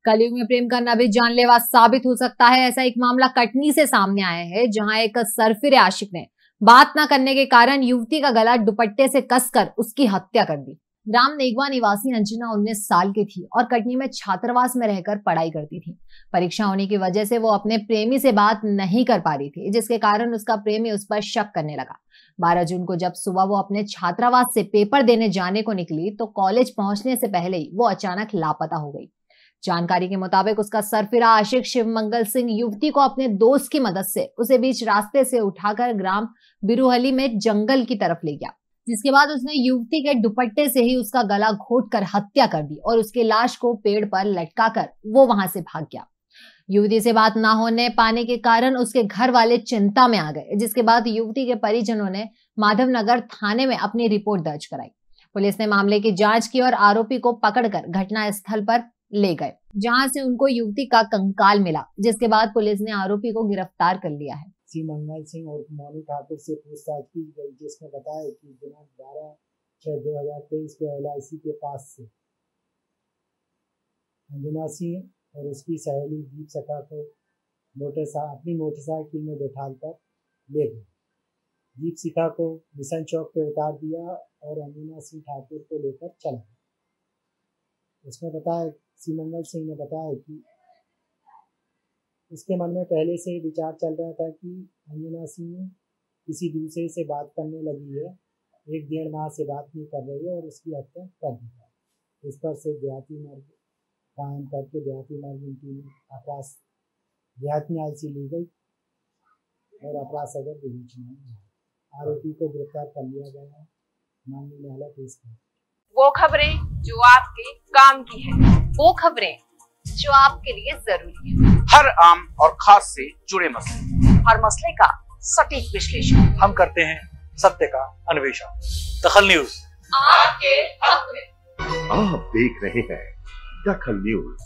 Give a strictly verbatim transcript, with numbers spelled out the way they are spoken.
कलयुग में प्रेम करना भी जानलेवा साबित हो सकता है। ऐसा एक मामला कटनी से सामने आया है, जहां एक सरफिरे आशिक ने बात न करने के कारण युवती का गला दुपट्टे से कसकर उसकी हत्या कर दी। राम नेगवा निवासी अंजना उन्नीस साल की थी और कटनी में छात्रावास में रहकर पढ़ाई करती थी। परीक्षा होने की वजह से वो अपने प्रेमी से बात नहीं कर पा रही थी, जिसके कारण उसका प्रेमी उस पर शक करने लगा। बारह जून को जब सुबह वो अपने छात्रावास से पेपर देने जाने को निकली तो कॉलेज पहुंचने से पहले ही वो अचानक लापता हो गई। जानकारी के मुताबिक उसका सरफिरा आशिक शिव मंगल सिंह युवती को अपने दोस्त की मदद से उसे बीच रास्ते से उठाकर ग्राम बिरुहली में जंगल की तरफ ले गया, जिसके बाद उसने युवती के दुपट्टे से ही उसका गला घोंटकर हत्या कर दी और उसकी लाश को पेड़ पर लटकाकर वो वहां से भाग गया। युवती से बात ना होने पाने के कारण उसके घर वाले चिंता में आ गए, जिसके बाद युवती के परिजनों ने माधवनगर थाने में अपनी रिपोर्ट दर्ज कराई। पुलिस ने मामले की जांच की और आरोपी को पकड़कर घटना स्थल पर ले गए, जहां से उनको युवती का कंकाल मिला, जिसके बाद पुलिस ने आरोपी को गिरफ्तार कर लिया है। शिव मंगल सिंह और मोनू ठाकुर से पूछताछ की गई, जिसने बताया कि दिनांक बारह छह दो हजार तेईस को एल आई सी के पास से अंजना सिंह और उसकी सहेली दीप सखा को मोटरसाइकिल अपनी मोटरसाइकिल में बैठाकर ले गए। दीप शिखा को मिशन चौक पे उतार दिया और अंजना सिंह ठाकुर को लेकर चला गया। उसने बताया शिव मंगल सिंह ने बताया कि उसके मन में पहले से विचार चल रहा था कि अंजना सिंह किसी दूसरे से बात करने लगी है, एक डेढ़ माह से बात नहीं कर रही है और उसकी हत्या कर दी है। इस पर से देहाती मार्ग कायम करके देहाती मार्ग टीम अपराध देहाती न्यायालय ली गई और अपराध सदर विवेचना में आरोपी को गिरफ्तार कर लिया गया है। माननीय न्यायालय पेश कर वो खबरें जो आपके काम की है, वो खबरें जो आपके लिए जरूरी है, हर आम और खास से जुड़े मसले, हर मसले का सटीक विश्लेषण हम करते हैं सत्य का अन्वेषण। दखल न्यूज आपके हक में। आप देख रहे हैं दखल न्यूज।